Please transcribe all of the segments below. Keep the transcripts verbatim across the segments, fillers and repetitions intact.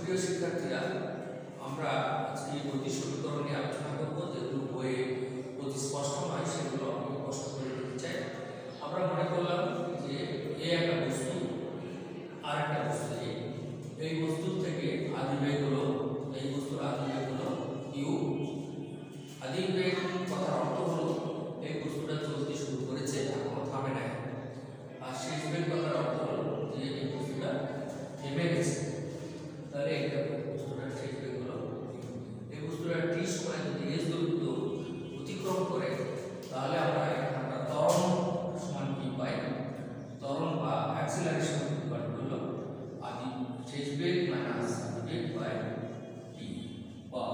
প্রিয় শিক্ষার্থীরা, আমরা আজকে গতি সমীকরণ নিয়ে আলোচনা করব। যেগুলো বইয়ে অতি স্পষ্ট নয় সেগুলো আমি স্পষ্ট করে দিতে চাই। আমরা মনে করলাম যে এই একটা বস্তু আর একটা বস্তু, এই বস্তুর থেকে আদিবেগ হলো, এই বস্তুর আদিবেগ হলো ইউ। আদিবেগ কথার অর্থ হলো এই বস্তুটা চলতে শুরু করেছে, এখনো থামে নাই। আর শেষ বেগ কথার অর্থ হলো যে এই বস্তুটা থেমে গেছে। তাহলে এটা বস্তুটার শেষ বেগ হলো। এই বস্তুটা টি সময় যদি এস দূরত্ব অতিক্রম করে তাহলে আমরা এখানে আমরা ত্বরণ সমান কি পাই? ত্বরণ বা অ্যাক্সিলারেশন ইকুয়াল হলো আদি শেষ বেগ মাইনাস আদিবেগ বাই টি, বা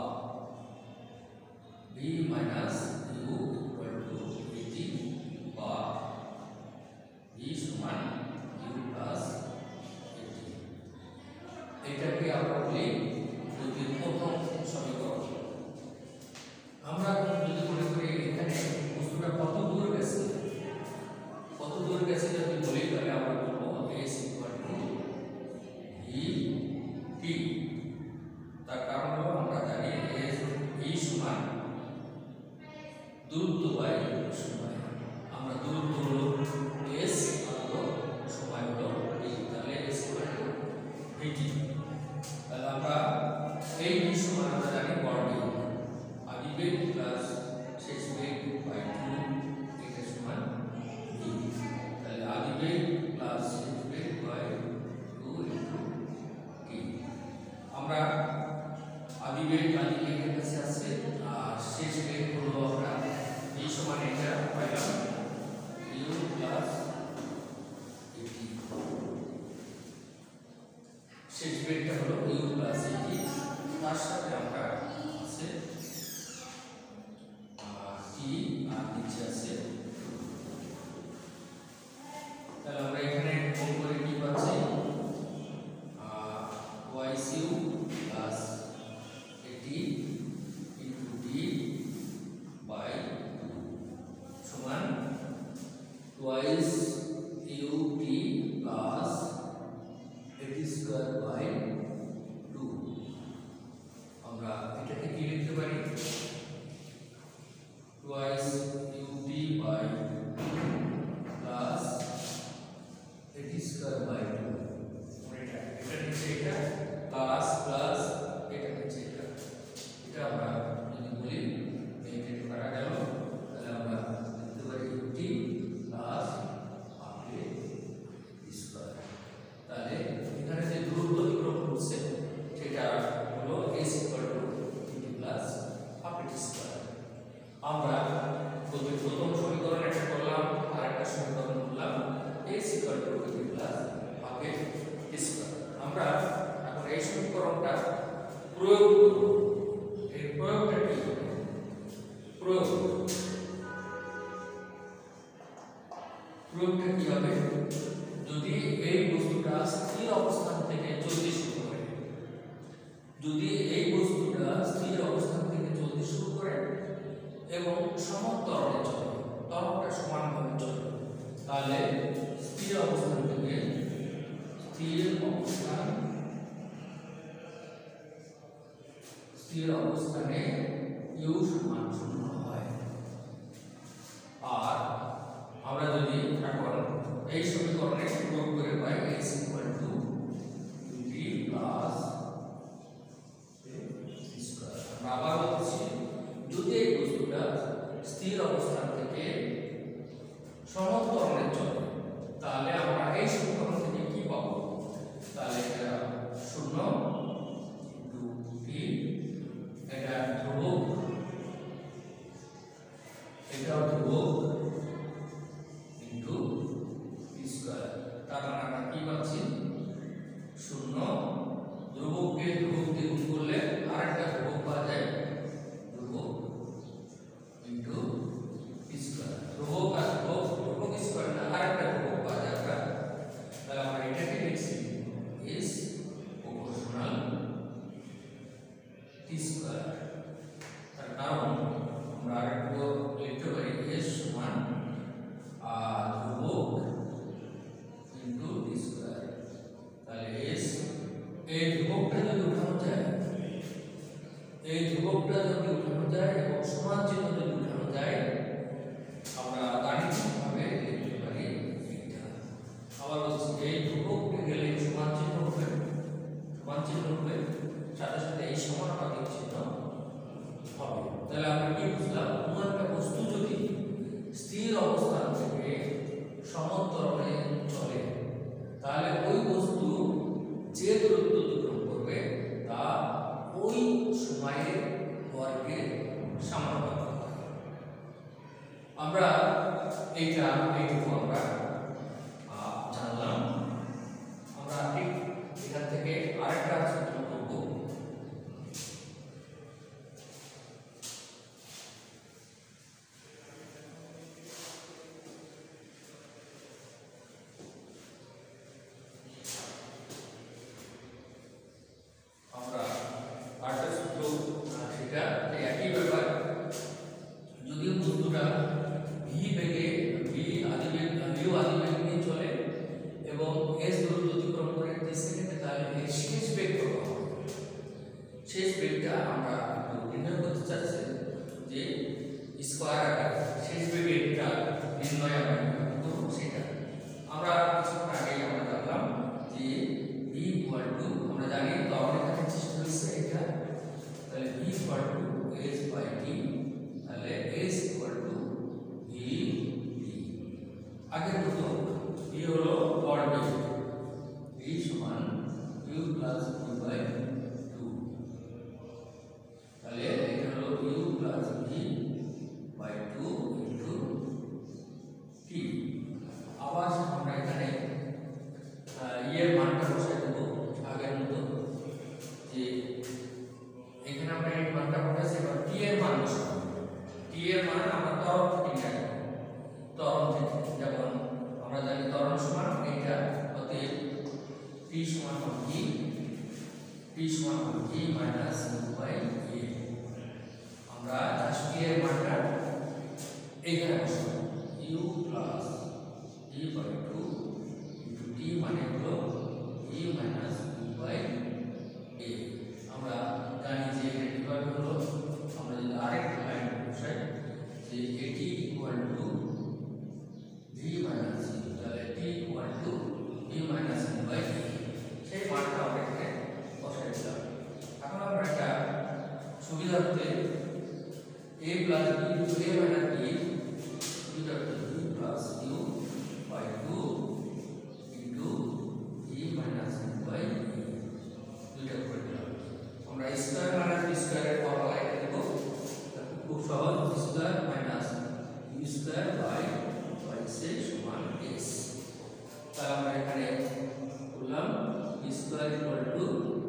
v minus u equal to vt, বা ভি সমান ইউ প্লাস ভিটি। এটাকে আমরা বলি গতির প্রথম সমীকরণ। আমরা যদি মনে করি এখানে বস্তুটা কত দূর গেছে, কত দূর গেছে যদি বলি তাহলে আমরা বলবো s equal to v t. তার কারণ হলো আমরা জানি এস ভি সমান দূরত্ব বাই সময়। আমরা দূরত্ব হলো এস আর সময় হলো ভি, তাহলে এস ইকুয়াল টু ভিটি। তাহলে আমরা এই ভি সমান আমরা জানি বর্গ আদিবেগ প্লাস শেষ বেগ বাই টু, এটা সমান ভি। তাহলে আদিবেগ প্লাস শেষ বেগ বাই টু ইনটু টি। আমরা আদিবেগ আদিবেগের কাছে আছে, আর শেষ বেগ হলো আমরা ভি সমান এটা পাইলাম ইউ প্লাস টি। শেষ বেগটা হলো ইউ প্লাস টি, তার সাথে আমরা আছে টি আর নিচে আছে। তাহলে আমরা এখানে গুণ করে কি পাচ্ছি? Y u plus t into d by সমান twice u t plus a t square by two. আমরা এটাকে কি লিখতে পারি? Twice u t by plus a t square by two. এটা এটা নিচে এটা প্লাস প্লাস এটা নিচে এটা, এটা আমরা যদি বলি এইটা কাটা গেল, তাহলে আমরা লিখতে পারি u t plus half a square. তাহলে এখানে যে দূরত্ব অতিক্রম করছে সেটা হলো s equal to t plus half a square. আমরা গতির প্রথম সমীকরণ একটা করলাম, আর একটা সমীকরণ করলাম s equal to t plus half a square. আমরা এখন এই সমীকরণটা প্রয়োগ করব। এই প্রয়োগটা কি হবে? প্রয়োগ প্রয়োগটা কি হবে? যদি এই বস্তুটা স্থির অবস্থান থেকে চলতে শুরু করে, যদি এই বস্তুটা স্থির অবস্থান থেকে চলতে শুরু করে এবং সমান ত্বরণে চলে, ত্বরণটা সমানভাবে চলে, তাহলে স্থির অবস্থান থেকে স্থির অবস্থান স্থির অবস্থানে ইউ সমান শূন্য হয়। আর আমরা যদি এখন এই সমীকরণে প্রয়োগ করে পাই s equal to t plus square. আমরা আবার বলছি, যদি এই বস্তুটা স্থির অবস্থান থেকে সমান ত্বরণে চলে তাহলে আমরা এই সমীকরণ থেকে কি পাবো? তাহলে এটা শূন্য ইনটু টি, এটা ধ্রুবক দুটা যদি উঠানো যায় এবং সমান চিহ্ন যদি উঠানো যায় আমরা গাণিতিকভাবে লিখতে পারি এটা। আবার বলছি এই ধ্রুবক উঠে গেলে সমান চিহ্ন উঠবে, সমান চিহ্ন উঠবে, সাথে সাথে এই সমানুপাতিক চিহ্ন হবে। তাহলে আমরা কি বুঝলাম, কোনো একটা বস্তু যদি স্থির অবস্থান থেকে সমান্তরালে চলে তাহলে ওই বস্তু যে দূরত্ব অতিক্রম করবে তা ওই সময়ের বর্গের সমানুপাতিক। আমরা এইটা এইটুকু আমরা জানলাম। আমরা ঠিক এখান থেকে আরেকটা সূত্র করব। আমরা আরেকটা সূত্র সেটা একই ব্যাপার। যদিও বস্তুটা ভি বেগে ভি আদিবেগ ভিউ আদিবেগ নিয়ে চলে এবং এস দূরত্ব অতিক্রম করে টি সেকেন্ডে, তাহলে এর শেষ বেগ কত হবে? শেষ বেগটা আমরা নির্ণয় করতে চাচ্ছি যে স্কয়ার আকারে শেষ বেগটা নির্ণয় আমরা করব। সেটা আমরা কিছুক্ষণ আগে আমরা জানলাম যে ভি ইকুয়াল টু, আমরা জানি ত্বরণের কাছে চেষ্টা হচ্ছে এটা, তাহলে v equal to s by t, তাহলে s equal to v t. আগের মতো ভি হলো গড় বেগ, ভি সমান u plus v by two, তাহলে এটা হলো u plus v by two into t. আবার আমরা এখানে ইয়ের মানটা বসাই দেবো আগের মতো, যে এখানে আমরা এই মানটা বসাইছি, এবার টি এর মান বসাবো। টি এর মান আমরা ত্বরণ থেকে নিয়ে আসবো, ত্বরণ থেকে, যেমন আমরা জানি ত্বরণ সমান এইটা, অতএব টি সমান ভি, টি সমান v minus u by a. আমরা জাস্ট টি এর মানটা এখানে বসাবো, u plus v by two into t মানে হলো v minus u by a. আমরা জানি যে এখানে কিভাবে হলো, আমরা যদি আরেকটা লাইন বসাই যে এটি equal to v minus u, তাহলে t equal to v minus u by a, সেই মানটা আমরা এখানে বসাই দিলাম। এখন আমরা একটা সুবিধার্থে a plus b into a minus b equal to v plus u by two into v minus u by e, দুইটা করে দিলাম। আমরা স্কয়ার মাইনাস বি স্কয়ারের ফর্মুলা এটা দেব, খুব সহজ, square minus u square by y সমান x। তাহলে আমরা এখানে করলাম b স্কয়ার ইকুয়াল টু,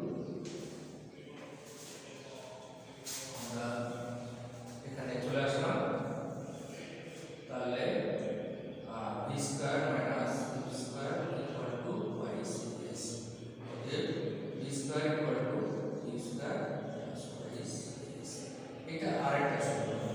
আমরা এখানে চলে আসলাম, তাহলে b square minus u square equal to y s, অতএব b square equal to u square plus y s। এটা আরেকটা সমীকরণ।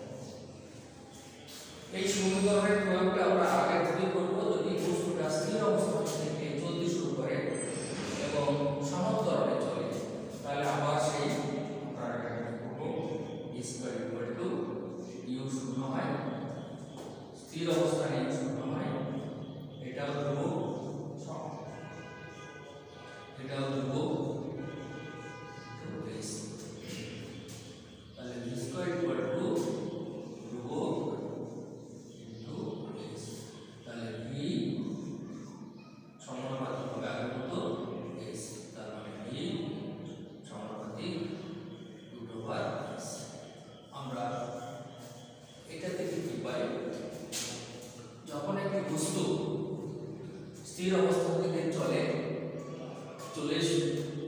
এই সমীকরণের প্রয়োগটা আমরা আগে থেকে করব যদি বস্তুটা স্থির অবস্থা থেকে চলতে শুরু করে এবং সমান্তরালে চলে, তাহলে আবার সেই আমরা এটা করব, b square equal to u শূন্য হয়, স্থির অবস্থানে শূন্য হয়, এটাও ধ্রুবক, এটাও ধ্রুবক, তাহলে b স্কয়ার ইকুয়াল টু ধ্রুবক ইনটু s, তাহলে v সমানুপাতিক হবে আগের মতো s, তার মানে v সমানুপাতিক রুট ওভার s। আমরা এটা থেকে কি পাই, যখন একটি বস্তু স্থির অবস্থা থেকে চলে চলে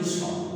দুই সম